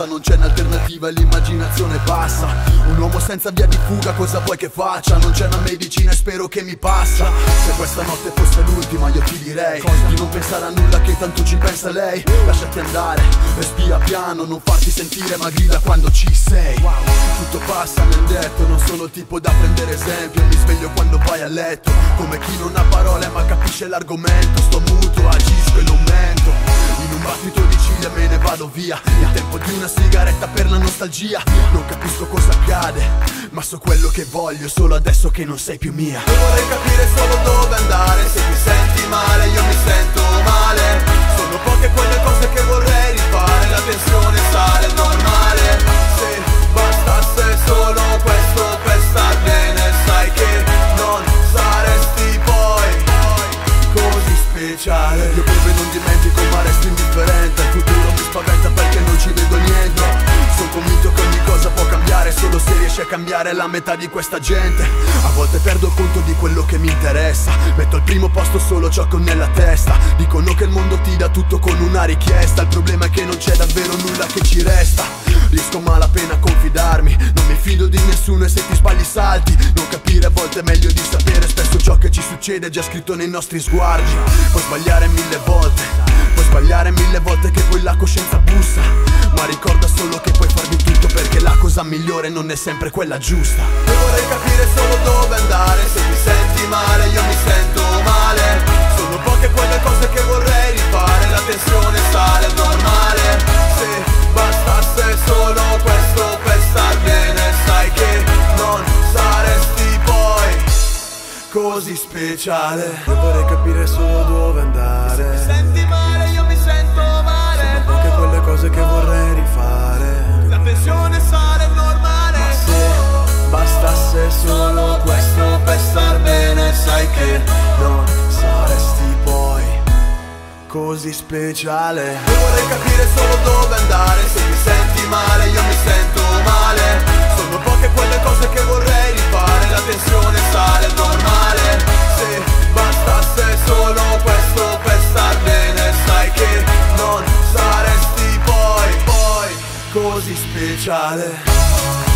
non c'è un'alternativa e l'immaginazione passa. Un uomo senza via di fuga, cosa vuoi che faccia? Non c'è una medicina e spero che mi passa. Se questa notte fosse l'ultima io ti direi di non pensare a nulla, che tanto ci pensa lei. Lasciati andare, respira piano, non farti sentire ma grida quando ci sei. Tutto passa, mi han detto, non sono il tipo da prendere esempio. Mi sveglio quando vai a letto, come chi non ha parole ma capisce l'argomento. Sto muto, agisco e non mento. In un battito di ciglia me ne vado via. Il tempo di una sigaretta per la nostalgia. Non capisco cosa accade, ma so quello che voglio, solo adesso che non sei più mia. Io vorrei capire solo dove andare. Se ti senti male io mi sento male. Sono poche quelle cose che vorrei rifare. La tensione sale, è normale. Se bastasse solo questo per star bene, sai che non saresti poi così speciale. Io bevo e non dimentico ma resto indifferente. Il futuro mi spaventa perché non ci vedo niente. Sono convinto che ogni cosa può cambiare solo se riesci a cambiare la metà di questa gente. A volte perdo conto di quello che mi interessa. Metto al primo posto solo ciò che ho nella testa. Dicono che il mondo ti dà tutto con una richiesta. Il problema è che non c'è davvero nulla che ci resta. Riesco malapena a confidarmi, non mi fido di nessuno e se ti sbagli salti. Non capire a volte è meglio di sapere. Spesso ciò che ci succede è già scritto nei nostri sguardi. Puoi sbagliare 1000 volte, puoi sbagliare 1000 volte che poi la coscienza bussa. Ma ricorda solo che puoi far di tutto perché la cosa migliore non è sempre quella giusta. Io vorrei capire solo dove andare. Se ti senti male io mi sento male. Sono poche quelle cose che vorrei rifare. La tensione sale, è normale. Se bastasse solo questo per star bene, sai che non saresti poi così speciale. Io vorrei capire solo dove andare. Se ti senti male io mi sento male. Sono poche quelle cose che vorrei rifare. La tensione sale, è normale. Ma se bastasse solo questo per star bene, sai che non saresti poi così speciale. Io vorrei capire solo dove andare. Se ti senti male io mi sento male. Sono poche quelle cose che vorrei rifare. La tensione sale, è normale. Se bastasse solo questo per star bene, sai che non saresti poi così speciale.